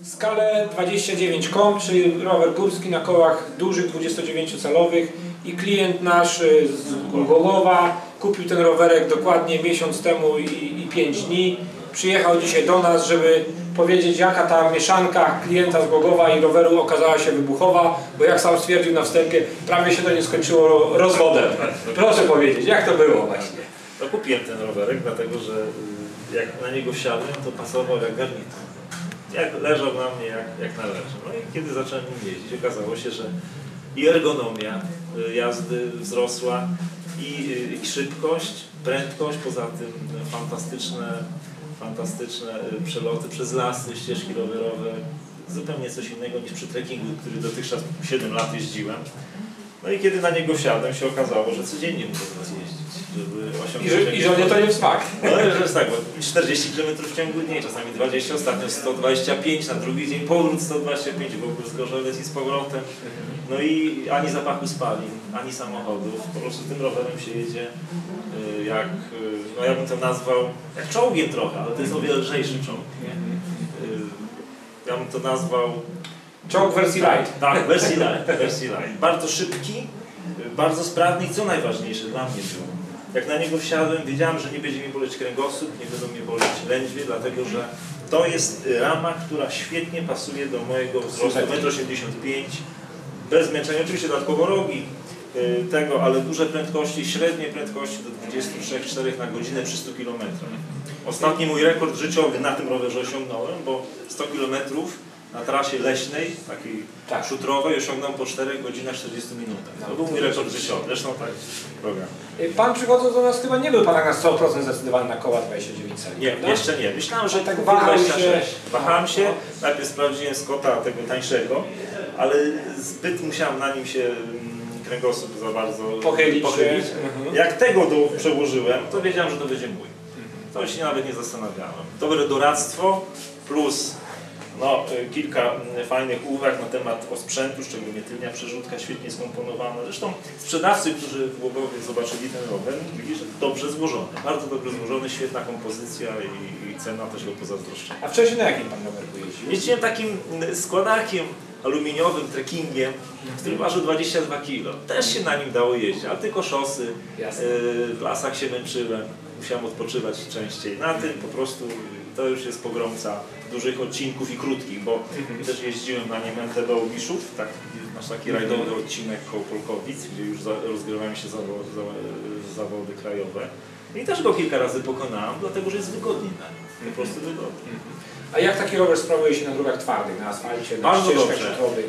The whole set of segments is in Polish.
Skalę 29 kom, czyli rower górski na kołach dużych 29-calowych i klient nasz z Głogowa kupił ten rowerek dokładnie miesiąc temu i 5 dni. Przyjechał dzisiaj do nas, żeby powiedzieć, jaka ta mieszanka klienta z Głogowa i roweru okazała się wybuchowa, bo jak sam stwierdził na wstępie, prawie się to nie skończyło rozwodem. Proszę powiedzieć, jak to było właśnie? No, kupiłem ten rowerek, dlatego że jak na niego wsiadłem, to pasował jak garnitur. Jak leżał na mnie, jak należy. No i kiedy zacząłem nim jeździć, okazało się, że i ergonomia jazdy wzrosła, i szybkość, prędkość, poza tym fantastyczne przeloty przez lasy, ścieżki rowerowe, zupełnie coś innego niż przy trekkingu, który dotychczas 7 lat jeździłem. No i kiedy na niego wsiadłem, się okazało, że codziennie muszę teraz jeździć, żeby osiągnąć... I że mnie to nie wsmak. No że jest tak, bo 40 km w ciągu dnia, czasami 20, ostatnio 125, na drugi dzień powrót 125, w ogóle Zgorzelec i z powrotem. No i ani zapachu spalin, ani samochodów, po prostu tym rowerem się jedzie jak, no ja bym to nazwał, jak czołgiem trochę, ale to jest o wiele lżejszy czołg, nie? Ja bym to nazwał... Czołg wersji light. Tak, wersji light. Bardzo szybki, bardzo sprawny i co najważniejsze dla mnie było. Jak na niego wsiadłem, wiedziałem, że nie będzie mi boleć kręgosłup, nie będą mi boleć lędźwie, dlatego że to jest rama, która świetnie pasuje do mojego wzrostu 1,85 m, bez zmęczenia, oczywiście dodatkowo rogi tego, ale duże prędkości, średnie prędkości do 23-4 na godzinę przy 100 km. Ostatni mój rekord życiowy na tym rowerze osiągnąłem, bo 100 km na trasie leśnej, takiej szutrowej, osiągnąłem po 4 godzinach 40 minutach. To był mój rekord życiowy, zresztą tak program. Pan przychodząc do nas chyba nie był Pan na 100% zdecydowany na koła 29 cali. Nie, jeszcze nie. Myślałem, że tak wahałem się. Najpierw sprawdziłem Scotta, tego tańszego, ale zbyt musiałem na nim się kręgosłup za bardzo pochylić. Jak tego przełożyłem, to wiedziałem, że to będzie mój. To się nawet nie zastanawiałem. Dobre doradztwo plus kilka fajnych uwag na temat osprzętu, szczególnie tylnia przerzutka, świetnie skomponowana. Zresztą sprzedawcy, którzy w Głogowie zobaczyli ten rower, mówili, że dobrze złożony, bardzo dobrze złożony, świetna kompozycja i cena też go pozazdroszczenia. A wcześniej na jakim Pan rowerku jeździł? Jeździłem takim składakiem aluminiowym, trekkingiem, który ważył 22 kg. Też się na nim dało jeździć, ale tylko szosy, w lasach się męczyłem, musiałem odpoczywać częściej. Na tym po prostu to już jest pogromca dużych odcinków i krótkich, bo też jeździłem na nim MTB Obiszów, masz taki rajdowy odcinek koło Polkowic, gdzie już rozgrywają się zawody krajowe. I też go kilka razy pokonałem, dlatego że jest wygodny na nim, po prostu wygodny. A jak taki rower sprawuje się na drogach twardych, na asfalcie, na bardzo ścieżkach dobrze. szutrowych?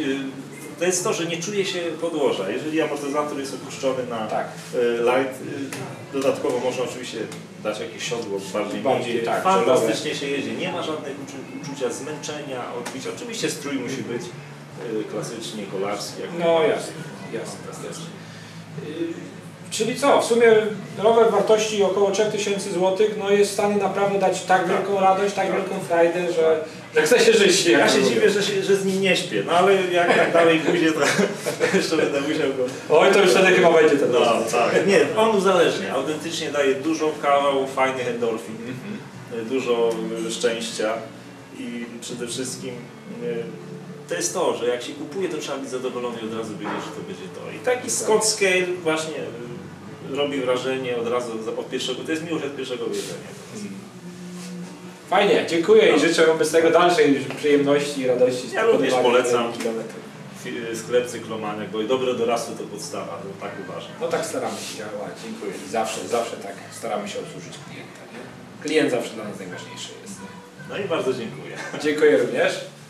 To jest to, że nie czuje się podłoża. Jeżeli amortyzator jest opuszczony na light, dodatkowo można oczywiście dać jakieś siodło bardziej fantastycznie się jedzie. Nie ma żadnego uczucia zmęczenia, odbicia. Oczywiście strój musi być klasycznie kolarski. No jasne. Czyli co, w sumie rower wartości około 3000 zł jest w stanie naprawdę dać tak wielką radość, tak wielką frajdę, że chce się żyć. Ja się dziwię, że z nim nie śpię, no ale jak tak dalej pójdzie, to jeszcze będę musiał go... Oj, to już wtedy chyba będzie ten tak. Nie, on uzależnia, autentycznie daje dużo kawał fajnych endorfin, dużo szczęścia i przede wszystkim to jest to, że jak się kupuje, to trzeba być zadowolony i od razu wiedzieć, że to będzie to. I taki Scott Scale właśnie robi wrażenie od razu od pierwszego, to jest miłość od pierwszego wejrzenia. Fajnie, dziękuję i życzę wobec tego dalszej przyjemności i radości. Ja również polecam sklep Cyklomaniak, bo dobre doradztwo to podstawa, to tak uważam. No tak staramy się działać. Dziękuję. I zawsze tak staramy się obsłużyć klienta. Nie? Klient zawsze dla nas najważniejszy jest. No i bardzo dziękuję. Dziękuję również.